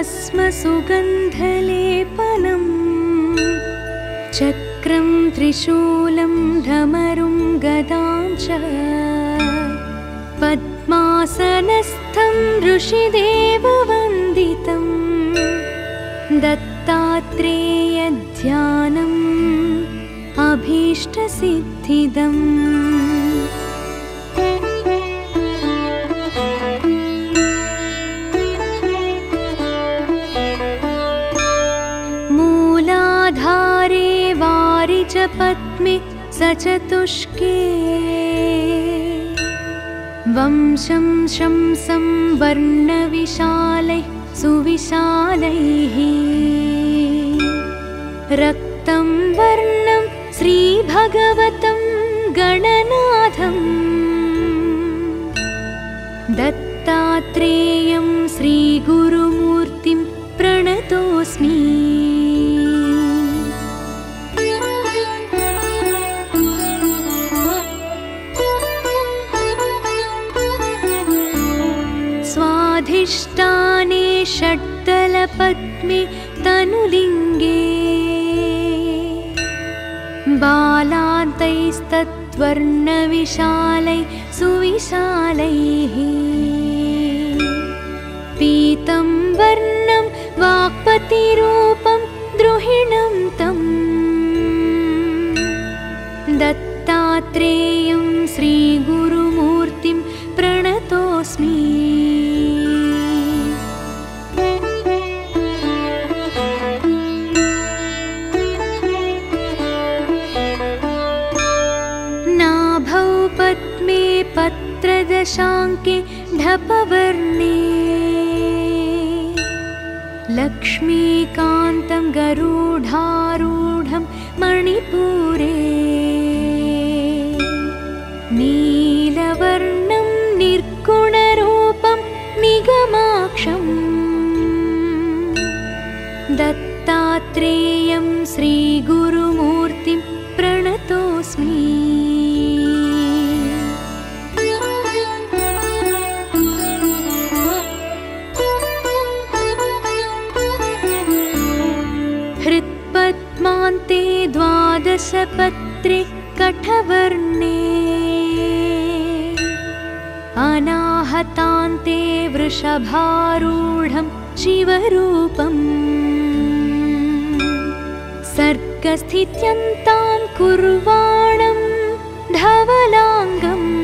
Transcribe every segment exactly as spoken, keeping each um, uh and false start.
भस्मसुगन्धलेपनम् चक्रं त्रिशूलं धमरुं गदां च पद्मासनस्थं ऋषिदेववन्दितं दत्तात्रेयध्यानम् अभीष्टसिद्धिदम्। मूलाधारे वारिजपद्मे सचतुष्के वंशं शंसं वर्णविशालैः सुविशालैः रक्तं वर्णं श्रीभगवतं गणनाथं दत्तात्रेयं श्रीगुरुमूर्तिं प्रणतोऽस्मि। स्वाधिष्ठाने षट्दलपद्मे तनुलिङ्गे बालान्तैस्तत्वर्णविशालैः सुविशालैः पीतं वर्णं वाक्पतिरूपं द्रुहिणं तं दत्तात्रेयं श्रीगुरुमूर्तिं प्रणतोऽस्मि। पद्मे पत्रदशाङ्के ढपवर्णे लक्ष्मीकान्तं गरुडारूढं मणिपुरे नीलवर्णं निर्गुणरूपं निगमाक्षं दत्तात्रेयं श्रीगुरुमूर्तिं प्रणतोऽस्मि। हृत्पद्मान्ते द्वादशपत्रे कठवर्णे अनाहतान्ते वृषभारूढं शिवरूपम् सर्गस्थित्यन्तां कुर्वाणं धवलाङ्गम्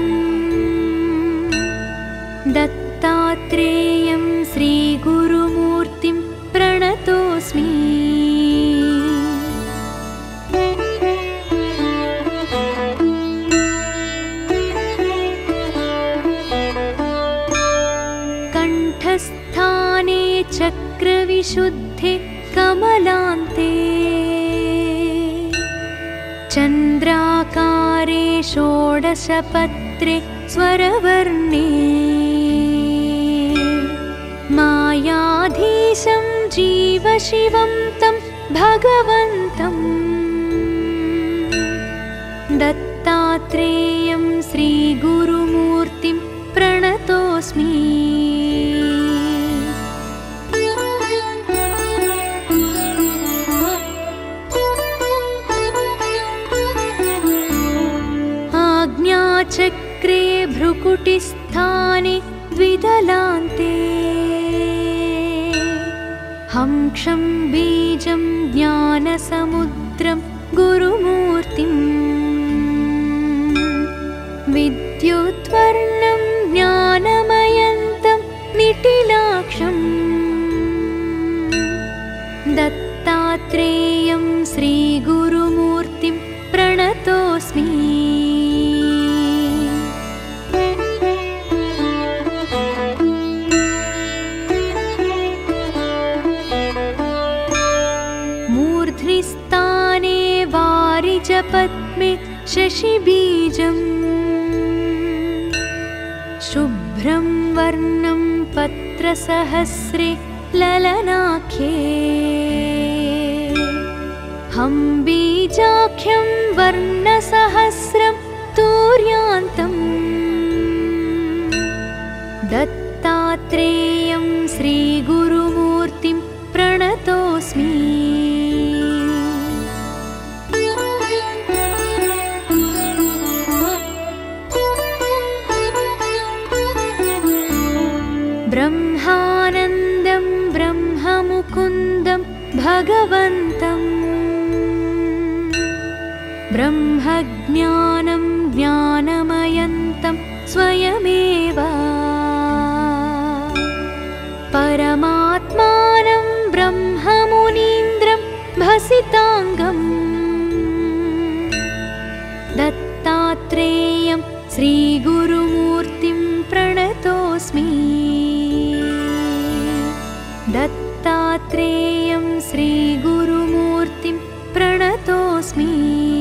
दत्तात्रेयं श्रीगुरुमूर्तिं प्रणतोऽस्मि। कंठस्थाने चक्रविशुद्धे कमलान्ते चन्द्राकारे षोडशपत्रे स्वरवर्णे मायाधीशं जीवशिवं तं भगवन्तं दत्तात्रेयं श्रीगुरुमूर्तिं प्रणतोऽस्मि। आज्ञाचक्रे भ्रुकुटिस्थाने द्विदलान्ते हंक्षं बीजं ज्ञानसमुद्रं गुरुमूर्तिं विद्युद्वर्णं ज्ञानमयन्तं निटिलाक्षं दत्तात्रेयं श्रीगुरुमूर्तिं प्रणतोऽस्मि। मूर्ध्निस्थाने वारिजपद्मे शशिबीजम् शुभ्रं वर्णं पत्रसहस्रे ललनाख्ये हम्बीजाख्यं वर्णसहस्रं तूर्यान्तं दत्तात्रेयं श्रीगुरुमूर्तिं प्रणतोऽस्मि। ब्रह्मानन्दं ब्रह्ममुकुन्दं भगवन्तं ब्रह्मज्ञानं ज्ञानमयन्तं स्वयमेव परमात्मानं ब्रह्ममुनीन्द्रं भसिताङ्गं दत्तात्रेयं श्रीगुरुमूर्तिं प्रणतोऽस्मि। दत्तात्रेयं श्रीगुरुमूर्तिं प्रणतोऽस्मि।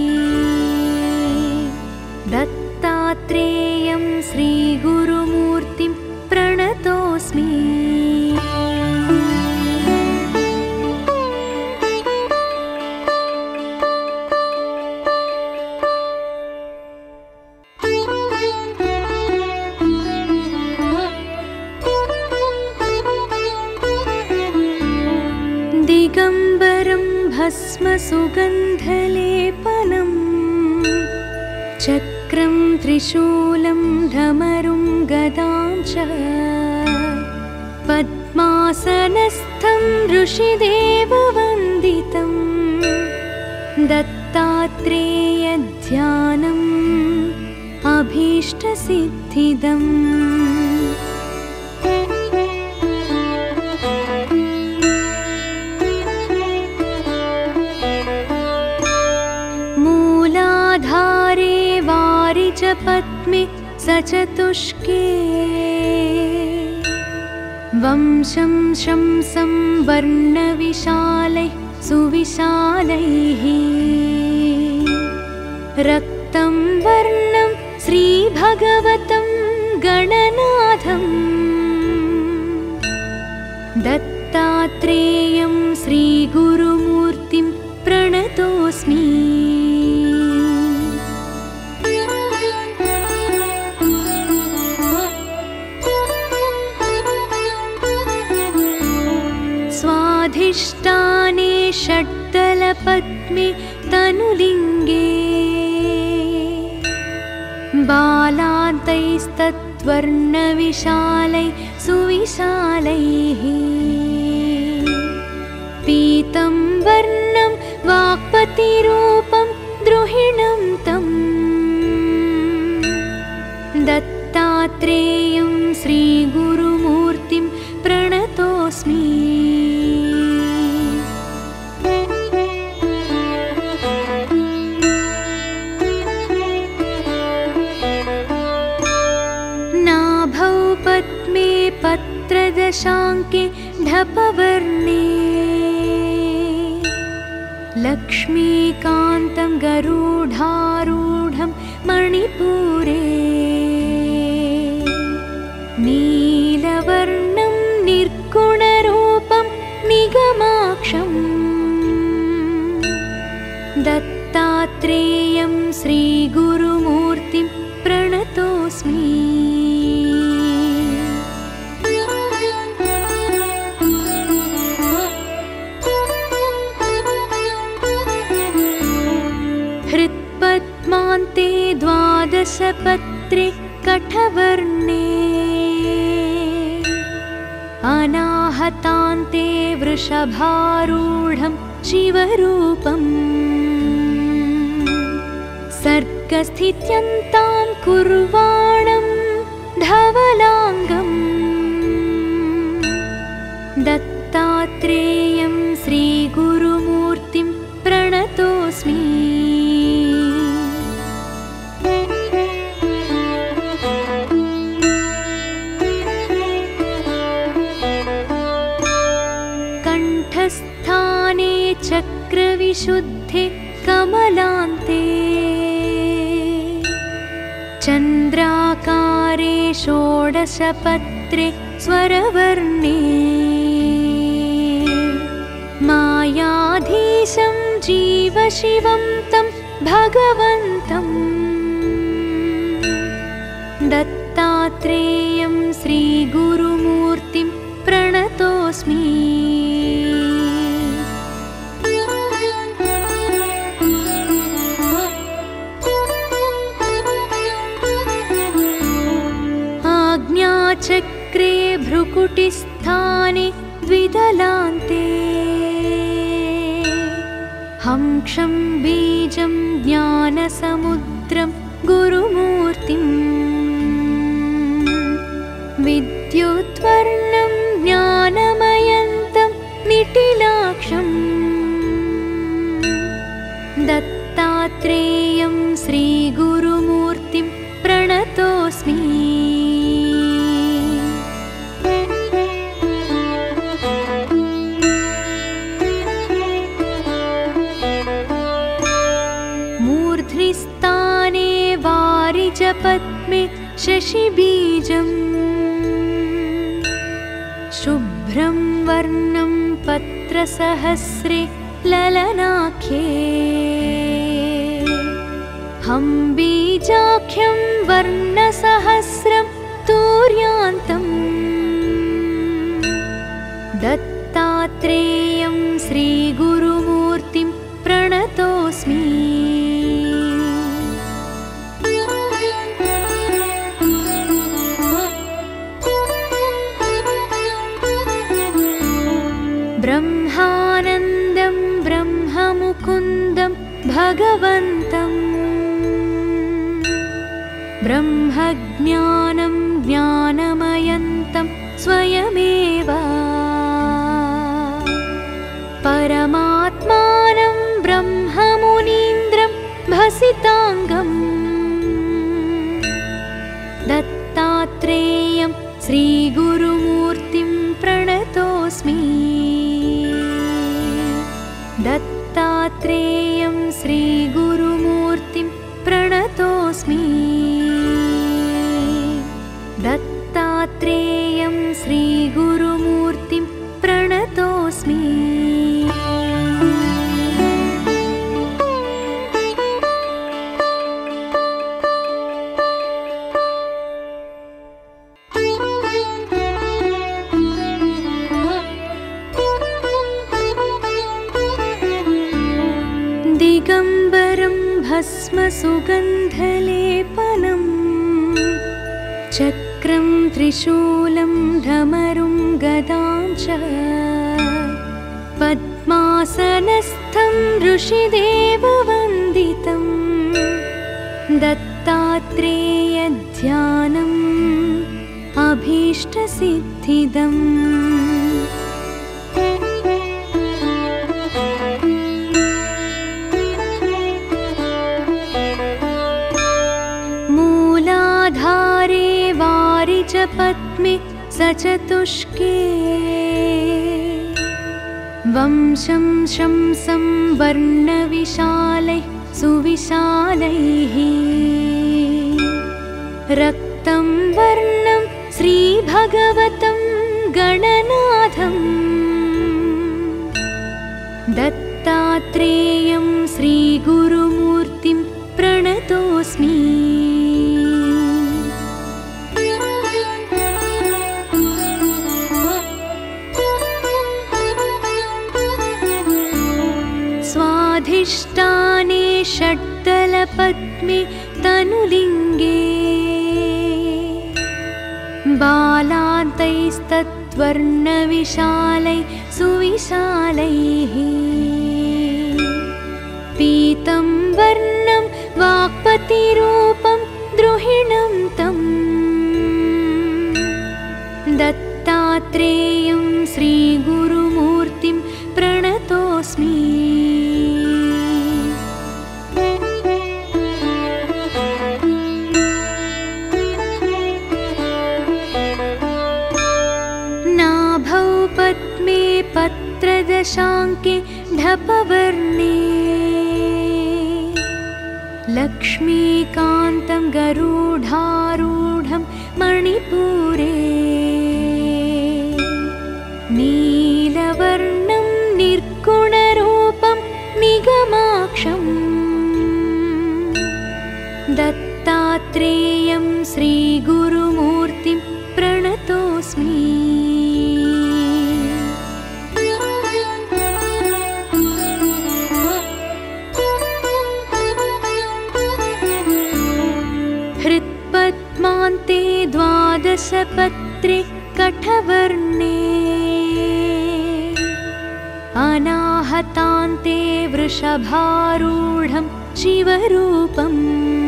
दत्तात्रेयं श्रीगुरुमूर्तिं प्रणतोऽस्मि। दिगम्बरं भस्मसुगन्धलेपनं चक्रं त्रिशूलं धमरुं गदां च पद्मासनस्थं ऋषिदेववन्दितं दत्तात्रेयध्यानम् अभीष्टसिद्धिदम्। मूलाधारे वारिजपद्मे सचतुष्के वंशं शंसं वर्णविशालैः सुविशालैः रक्तं वर्णं श्रीभगवतं गणनाथं दत्तात्रेयं श्रीगुरुमूर्तिं प्रणतोऽस्मि। स्वाधिष्ठाने षड्दलपद्मे तनुलिङ्गे बालान्तैस्तत्वर्णविशालैः सुविशालैः पीतं वर्णं वाक्पतिरूपं द्रुहिणं तं दत्तात्रेयं श्रीगुरुमूर्तिं प्रणतोऽस्मि। नाभौ पद्मे पत्रदशाङ्के ढपवर्णे लक्ष्मीकान्तं गरुडारूढं मणिपुरे नीलवर्णं निर्गुणरूपं निगमाक्षं दत्तात्रेयं श्रीगुरुमूर्तिं प्रणतोऽस्मि। हृत्पद्मान्ते द्वादशपत्रे कठवर्णे अनाहतान्ते वृषभारूढं शिवरूपम् सर्गस्थित्यन्तां कुर्वाणं धवलाङ्गं दत्तात्रेयं श्रीगुरुमूर्तिं प्रणतोऽस्मि। कंठस्थाने चक्रविशुद्धे कमलान्ते चन्द्राकारे षोडशपत्रे स्वरवर्णे मायाधीशं जीवशिवं तं भगवन्तं दत्तात्रेयं श्रीगुरुमूर्तिं प्रणतोऽस्मि। चक्रे भ्रुकुटिस्थाने द्विदलान्ते हंक्षं बीजं ज्ञानसमुद्रं गुरुमूर्तिम् विद्युद्वर्णं ज्ञानमयन्तं निटिलाक्षम् दत्तात्रेयं श्रीगुरुमूर्तिं प्रणतोऽस्मि। मूर्ध्निस्थाने वारिजपद्मे शशिबीजम् शुभ्रं वर्णं पत्रसहस्रे ललनाख्ये हंबीजाख्यं वर्णसहस्रं तूर्यान्तम् दत्तात्रेयं श्रीगुरुमूर्तिं प्रणतोऽस्मि। ब्रह्मानन्दं ब्रह्ममुकुन्दं भगवन्तं ब्रह्मज्ञानं ज्ञानमयन्तं स्वयमेव परमात्मानं ब्रह्ममुनीन्द्रं भसिताङ्गम् दत्तात्रेयं श्रीगुरुमूर्तिं प्रणतोऽस्मि। दत्तात्रेयं श्रीगुरुमूर्तिं प्रणतोऽस्मि। दत्तात्रेयं श्रीगुरुमूर्तिं प्रणतोऽस्मि। दिगम्बरं भस्मसुगन्धलेपनं चक्रं त्रिशूलं धमरुं गदां च पद्मासनस्थं ऋषिदेववन्दितं दत्तात्रेयध्यानम् अभीष्टसिद्धिदम्। मूलाधारे वारिजपद्मे सचतुष्के वंशं शंसं वर्णविशालैः सुविशालैः रक्तं वर्णं श्रीभगवतं गणनाथम् दत्तात्रेयं श्रीगुरुमूर्तिं प्रणतोऽस्मि। स्वाधिष्ठाने षड्दलपद्मे तनुलिङ्गे बालान्तैस्तत्वर्णविशालैः सुविशालैः पीतं वर्णं वाक्पतिरूपं द्रुहिणं तं दत्तात्रेयं श्रीगुरुमूर्तिं प्रणतोऽस्मि। नाभौ पद्मे पत्रदशाङ्के ढपवर्णे लक्ष्मीकान्तं गरुडारूढं मणिपुरे नीलवर्णं निर्गुणरूपं निगमाक्षम् दत्तात्रेयं श्रीगुरुमूर्तिं प्रणतोऽस्मि। हृत्पद्मान्ते द्वादशपद्मे वक्त्रे कठवर्णे अनाहतान्ते वृषभारूढं शिवरूपम्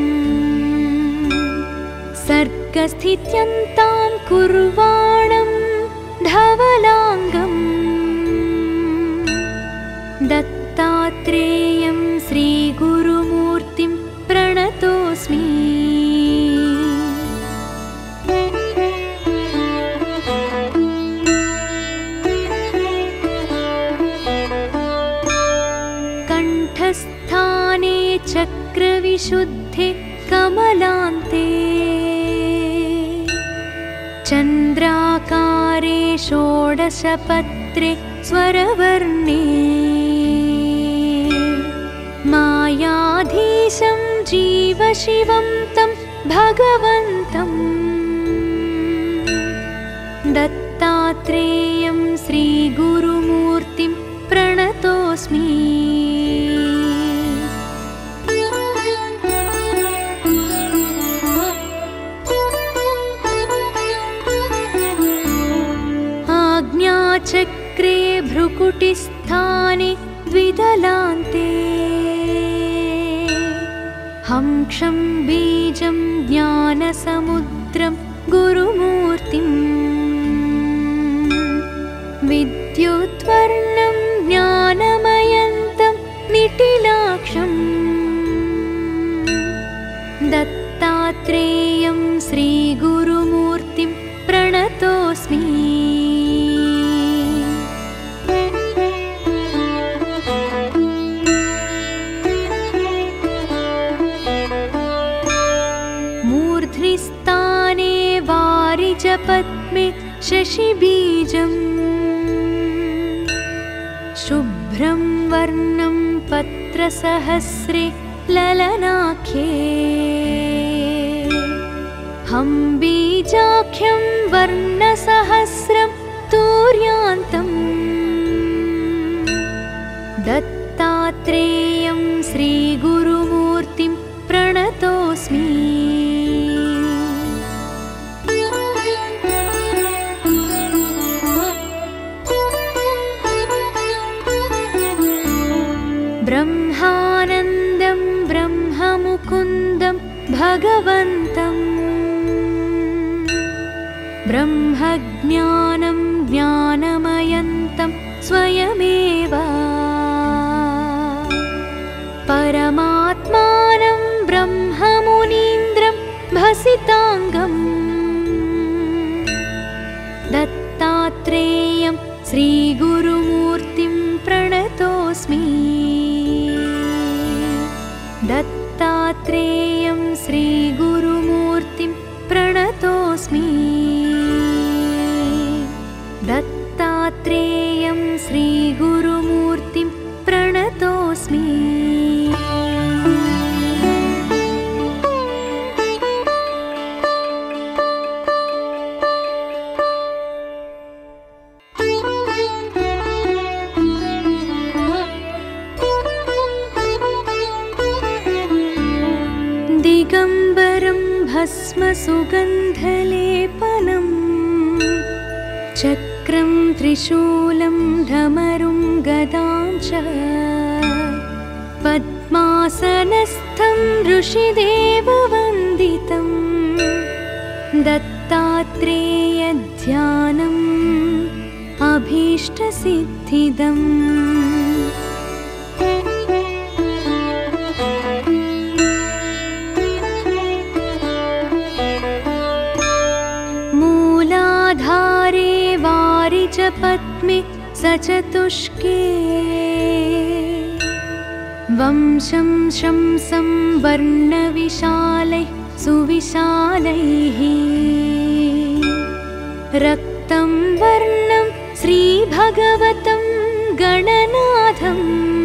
सर्गस्थित्यन्तां कुर्वाणं धवलाङ्गम् दत्तात्रेयं श्रीगुरुमूर्तिं प्रणतोऽस्मि। कंठस्थाने चक्रविशुद्धे कमलान्ते चन्द्राकारे षोडशपत्रे स्वरवर्णे मायाधीशं जीवशिवं तं भगवन्तं दत्तात्रेयं श्रीगुरुमूर्तिं प्रणतोऽस्मि। आज्ञाचक्रे भ्रुकुटिस्थाने द्विदलान्ते हंक्षं बीजं ज्ञानसमुद्रं गुरुमूर्तिम् विद्युद्वर्णं ज्ञानमयन्तं निटिलाक्षं दत्तात्रेयं श्रीगुरुमूर्तिं प्रणतोऽस्मि। मूर्ध्निस्थाने वारिजपद्मे शशिबीजम् शुभ्रं वर्णं पत्रसहस्रे ललनाख्ये हंबीजाख्यं वर्णसहस्रं तूर्यान्तम् दत्तात्रेयं श्रीगुरुमूर्तिं प्रणतोऽस्मि। ब्रह्मानन्दं ब्रह्ममुकुन्दं भगवन्तं ब्रह्मज्ञानं ज्ञानमयन्तं स्वयमेव परमात्मानं ब्रह्ममुनीन्द्रं भसिताङ्गम् दत्तात्रेयं श्रीगुरुमूर्तिं प्रणतोऽस्मि। दत्तात्रेयं श्रीगुरुमूर्तिं प्रणतोऽस्मि। दत्तात्रेयं श्रीगुरुमूर्तिं प्रणतोऽस्मि। दिगम्बरं भस्मसुगन्धलेपनम् चक्रं त्रिशूलं धमरुं गदां च पद्मासनस्थं ऋषिदेववन्दितं दत्तात्रेयध्यानम् अभीष्टसिद्धिदम्। मूलाधारे वारिजपद्मे सचतुष्के वंशं शंसं वर्णविशालैः सुविशालैः रक्तं वर्णं श्रीभगवतं गणनाथं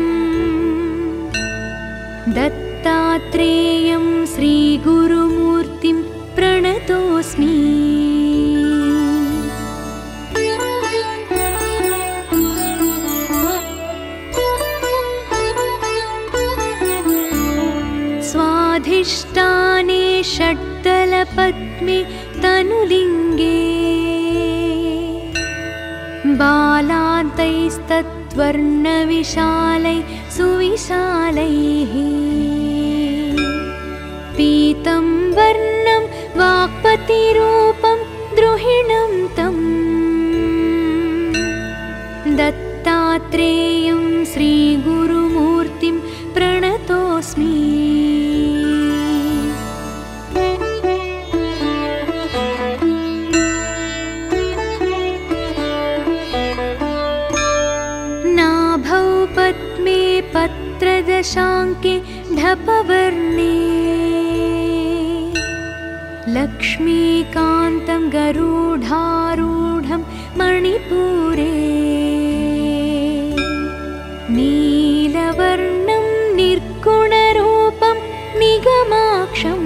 दत्तात्रेयं श्रीगुरुमूर्तिं प्रणतोऽस्मि। स्वाधिष्ठाने षड्दलपद्मे तनुलिङ्गे बालान्तैस्तत्वर्णविशालै सुविशालैः पीतं वर्णं वाक्पतिरूपं द्रुहिणं तं दत्तात्रेयं श्रीगुरुमूर्तिं प्रणतोऽस्मि। नाभौ पद्मे पत्रदशाङ्के ढपवर्णे लक्ष्मीकान्तं गरुडारूढं मणिपुरे नीलवर्णं निर्गुणरूपं निगमाक्षं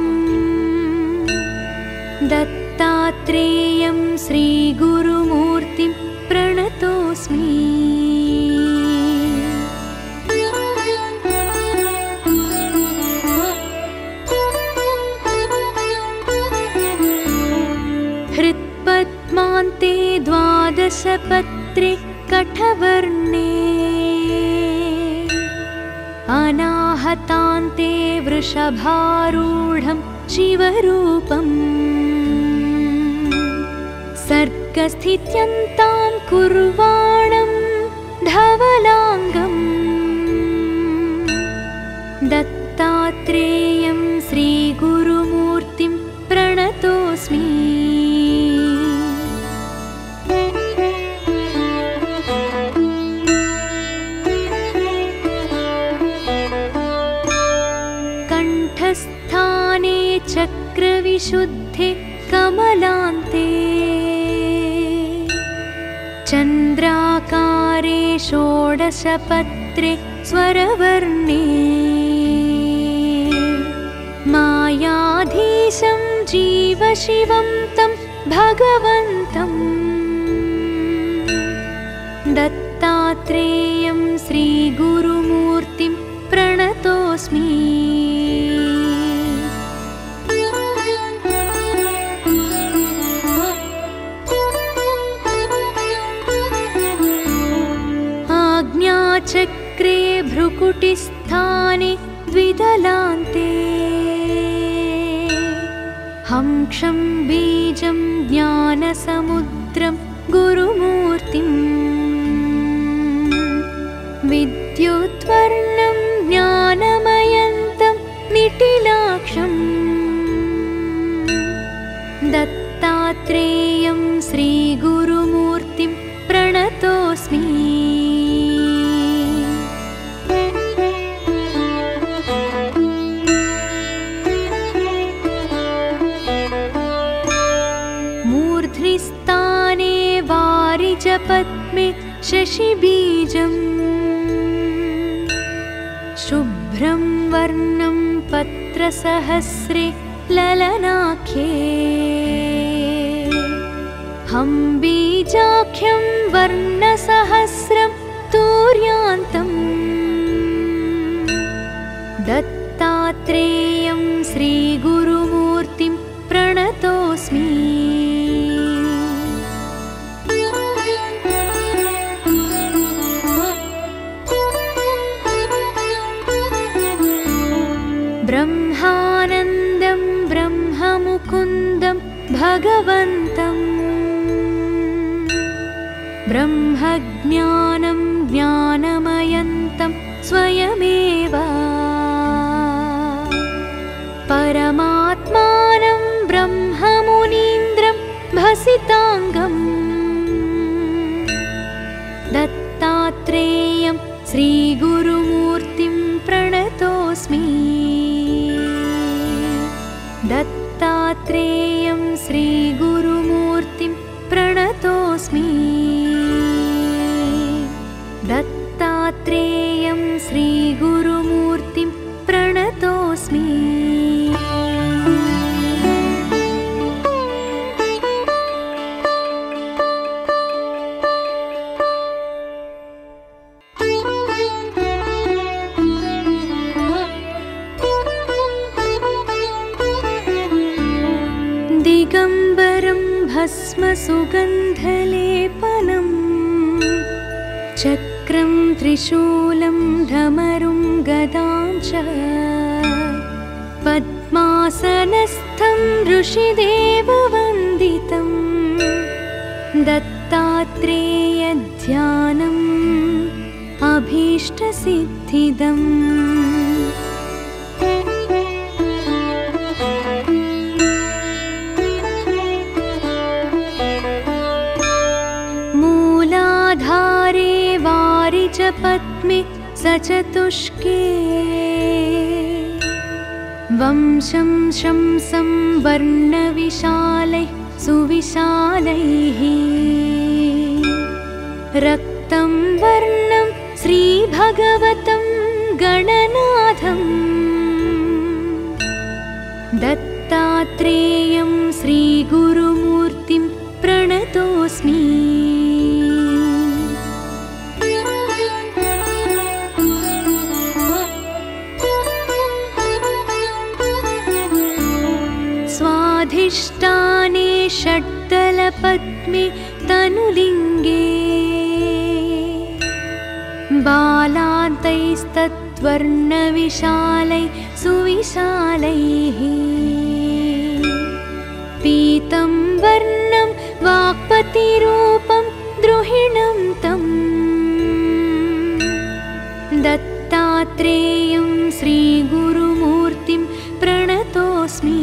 दत्तात्रेयं श्रीगुरुमूर्तिं प्रणतोऽस्मि। हृत्पद्मान्ते द्वादशपत्रे कठवर्णे अनाहतान्ते वृषभारूढं शिवरूपम् सर्गस्थित्यन्तां कुर्वाणं धवलाङ्गम् दत्तात्रेयं श्रीगुरुमूर्तिं प्रणतोऽस्मि। कंठस्थाने चक्रविशुद्धे कमलान्ते चन्द्राकारे षोडशपत्रे स्वरवर्णे मायाधीशं जीवशिवं तं भगवन्तं दत्तात्रेयं श्रीगुरुमूर्तिं प्रणतोऽस्मि। आज्ञाचक्रे भ्रुकुटिस्थाने द्विदलान्ते हंक्षं बीजं ज्ञानसमुद्रं गुरुमूर्तिं विद्युद्वर्णं ज्ञानमयन्तं निटिलाक्षं दत्तात्रेयं श्रीगुरुमूर्तिं प्रणतोऽस्मि। मूर्ध्निस्थाने वारिजपद्मे शशिबीजम् शुभ्रं वर्णं पत्रसहस्रे ललनाख्ये हंबीजाख्यं वर्णसहस्रं तूर्यान्तं दत्तात्रेयं श्रीगुरुमूर्तिं प्रणतोऽस्मि। ब्रह्मानन्दं ब्रह्ममुकुन्दं भगवन्तं ब्रह्मज्ञानं ज्ञानमयन्तं स्वयमेव परमात्मानं ब्रह्ममुनीन्द्रं भसिताङ्गम् दत्तात्रेयं श्रीगुरुमूर्तिं प्रणतोऽस्मि। दत्तात्रेयं श्रीगुरुमूर्तिं प्रणतोऽस्मि। दत्तात्रेयं श्रीगुरुमूर्तिं प्रणतोऽस्मि। भस्मसुगन्धलेपनम् चक्रं त्रिशूलं धमरुं गदां च पद्मासनस्थं ऋषिदेववन्दितं दत्तात्रेयध्यानम् अभीष्टसिद्धिदम्। मूलाधारे वारिजपद्मे सचतुष्के वंशं शंसं वर्णविशालैः सुविशालैः रक्तं वर्णं श्रीभगवतं गणनाथं दत्तात्रेयं श्रीगुरुमूर्तिं प्रणतोऽस्मि। स्वाधिष्ठाने षट्दलपद्मे तनुलिङ्गे बालान्तैस्तद्वर्णविशालैः सुविशालैः पीतं वर्णं वाक्पतिरूपं द्रुहिणं तं दत्तात्रेयं श्रीगुरुमूर्तिं प्रणतोऽस्मि।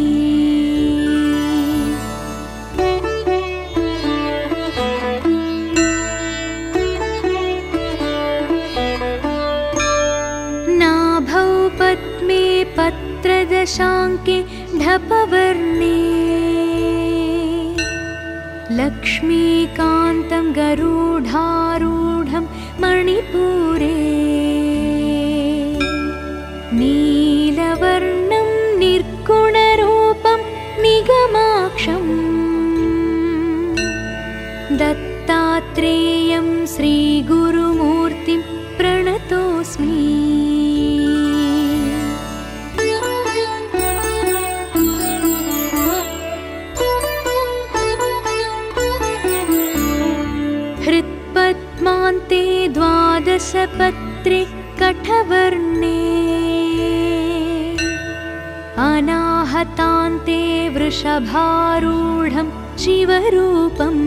पद्मे पत्रदशाङ्के ढपवर्णे लक्ष्मीकान्तं गरुडारूढं मणिपुरे नीलवर्णं निर्गुणरूपं निगमाक्षं दत्तात्रेयं श्रीगुरुमूर्तिं प्रणतोऽस्मि। हृत्पद्मान्ते द्वादशपत्रे कठवर्णे अनाहतान्ते वृषभारूढं शिवरूपम्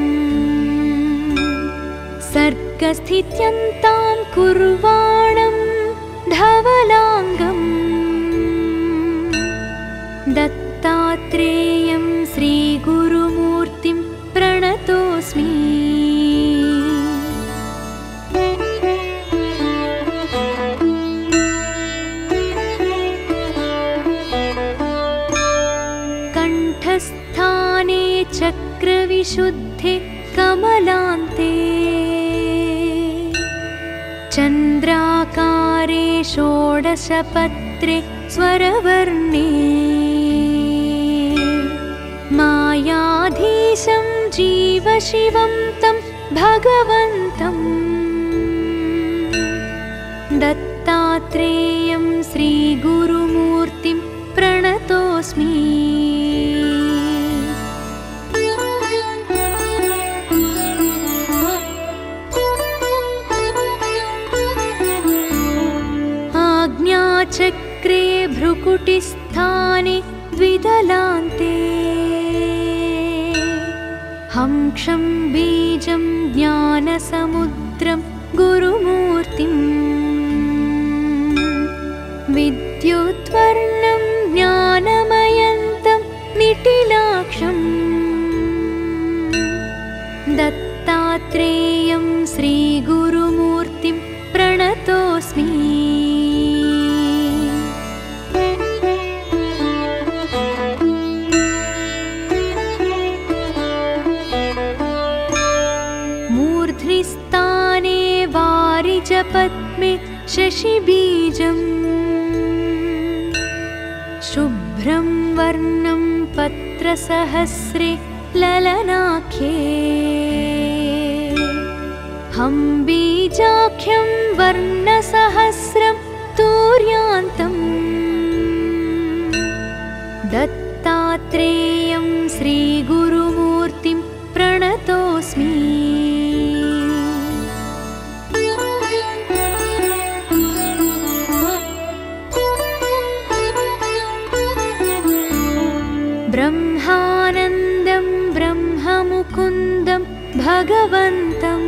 सर्गस्थित्यन्तां कुर्वाणं धवलाङ्गम् दत्तात्रेयं श्रीगुरुमूर्तिं प्रणतोऽस्मि। कंठस्थाने चक्रविशुद्धे कमलान्ते चन्द्राकारे षोडशपत्रे स्वरवर्णे मायाधीशं जीवशिवं तं भगवन्तं दत्तात्रेयं श्रीगुरुमूर्तिं प्रणतोऽस्मि। आज्ञाचक्रे भ्रुकुटिस्थाने द्विदलान्ते हंक्षं बीजं ज्ञानसमुद्रं गुरुमूर्तिं विद्युद्वर्णं ज्ञानमयन्तं निटिलाक्षं दत्तात्रेयं श्रीगुरुमूर्तिं प्रणतोऽस्मि। मूर्ध्निस्थाने वारिजपद्मे शशिबीजम् शुभ्रं वर्णं पत्रसहस्रे ललनाख्ये हं बीजाख्यं वर्णसहस्रं तूर्यान्तं दत्तात्रेयं श्रीगुरुमूर्तिं ब्रह्मानन्दं ब्रह्ममुकुन्दं भगवन्तं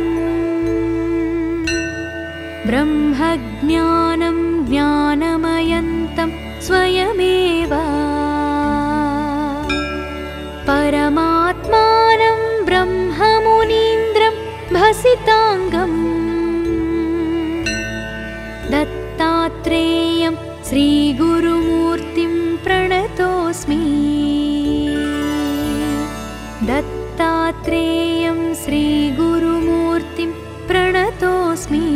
ब्रह्मज्ञानं ज्ञानमयन्तं स्वयमेव परमात्मानं ब्रह्ममुनीन्द्रं भसिताङ्गम् दत्तात्रेयं श्रीगुरुमूर्तिं प्रणतोऽस्मि दत्तात्रेयं श्रीगुरुमूर्तिं प्रणतोऽस्मि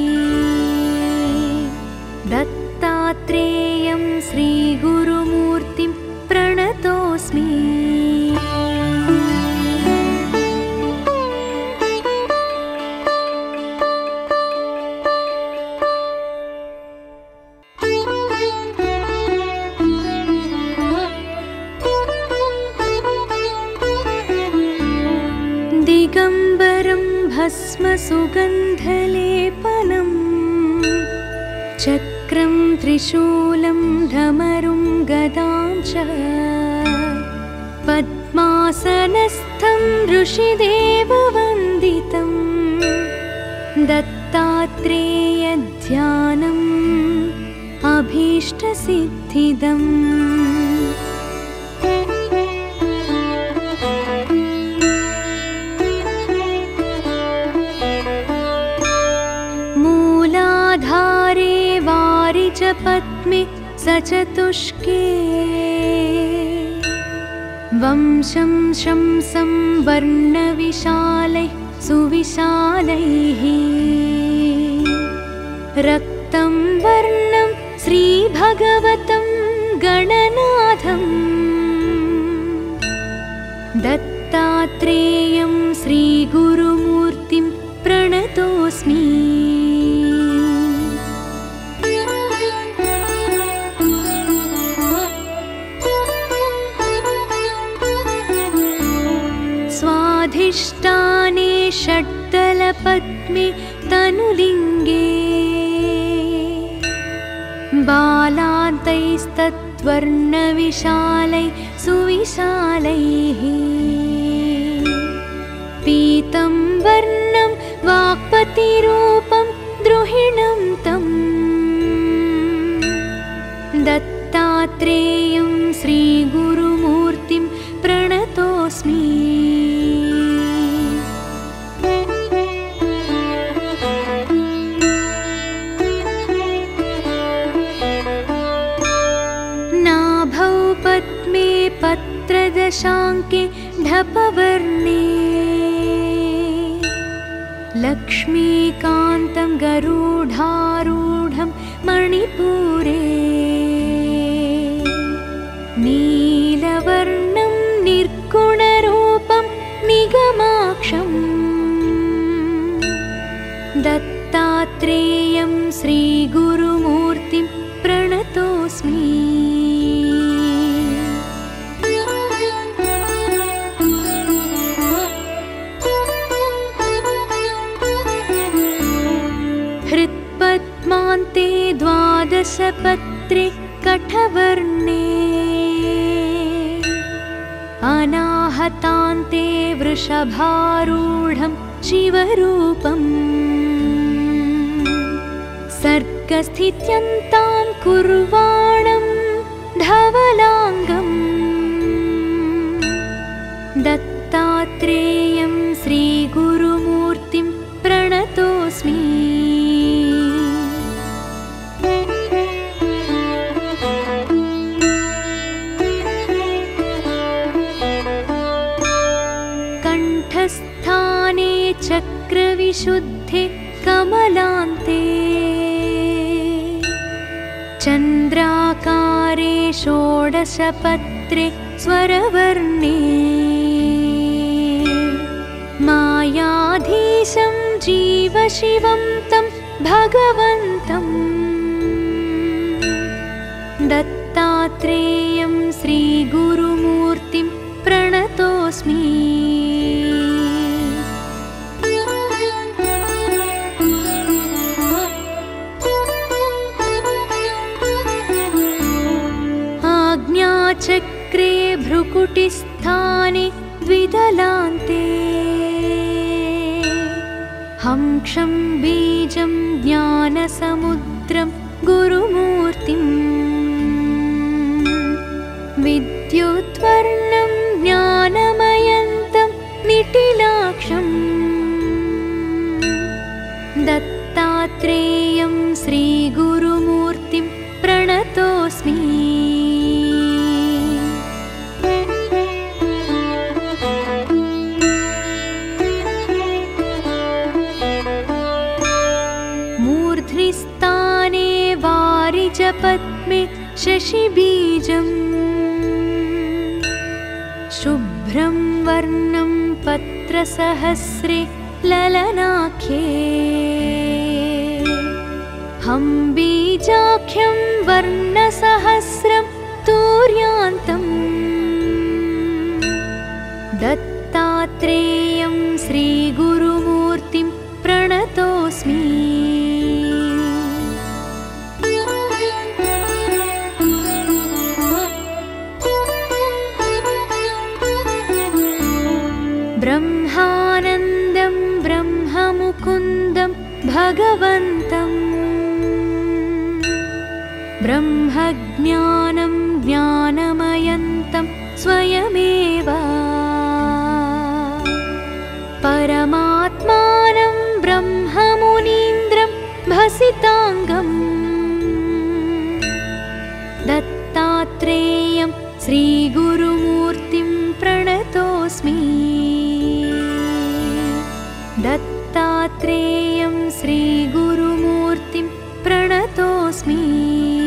दत्तात्रेयं श्रीगुरुमूर्तिं प्रणतोऽस्मि दिगम्बरं भस्मसुगन्धलेपनं चक्रं त्रिशूलं धमरुं गदां च पद्मासनस्थं ऋषिदेववन्दितं दत्तात्रेयध्यानम् अभीष्टसिद्धिदम् मूलाधारे वारिजपद्मे सचतुष्के वंशं शंसं वर्णविशालैः सुविशालैः रक्तं वर्णं श्रीभगवतं गणनाथं दत्तात्रेयं श्रीगुरुमूर्तिं प्रणतोऽस्मि स्वाधिष्ठाने षट्दलपद्मे तनुलिङ्गे बालान्तैस्तत्वर्णविशालैः सुविशालैः पीतं वर्णं वाक्पतिरूपं द्रुहिणं तं दत्तात्रेयं श्रीगुरुमूर्तिं प्रणतोऽस्मि नाभौ पद्मे पत्रदशाङ्के ढपवर्णे लक्ष्मीकान्तं गरुडारूढं मणिपुरे नीलवर्णं निर्गुणरूपं निगमाक्षं दत्तात्रेयं श्रीगुरुमूर्तिं प्रणतोऽस्मि हृत्पद्मान्ते द्वादशपत्रे कठवर्णे अनाहतान्ते वृषभारूढं शिवरूपम् सर्गस्थित्यन्तां कुर्वाणं धवलाङ्गम् दत्तात्रेयं श्रीगुरुमूर्तिं प्रणतोऽस्मि कंठस्थाने चक्रविशुद्धे कमलान्ते चन्द्राकारे षोडशपत्रे स्वरवर्णे मायाधीशं जीवशिवं तं भगवन्तं दत्तात्रेयं श्रीगुरुमूर्तिं प्रणतोऽस्मि वक्रे भ्रुकुटिस्थाने द्विदलान्ते हंक्षं बीजं ज्ञानसमुद्रं गुरुमूर्तिम् विद्युद्वर्णं ज्ञानमयन्तं निटिलाक्षम् दत्तात्रेयं श्रीगुरुमूर्तिं प्रणतोऽस्मि। मूर्ध्निस्थाने वारिजपद्मे शशिबीजम् शुभ्रं वर्णं पत्रसहस्रे ललनाख्ये हंबीजाख्यं वर्णसहस्रं तूर्यान्तम् दत्तात्रेयं श्रीगुरुमूर्तिं प्रणतोऽस्मि। ब्रह्मानन्दं ब्रह्ममुकुन्दं भगवन्तं ब्रह्मज्ञानं ज्ञानमयन्तं स्वयमेव परमात्मानं ब्रह्ममुनीन्द्रं भसिताङ्गम् दत्तात्रेयं श्रीगुरुमूर्तिं प्रणतोऽस्मि। दत्तात्रेयं श्रीगुरुमूर्तिं प्रणतोऽस्मि।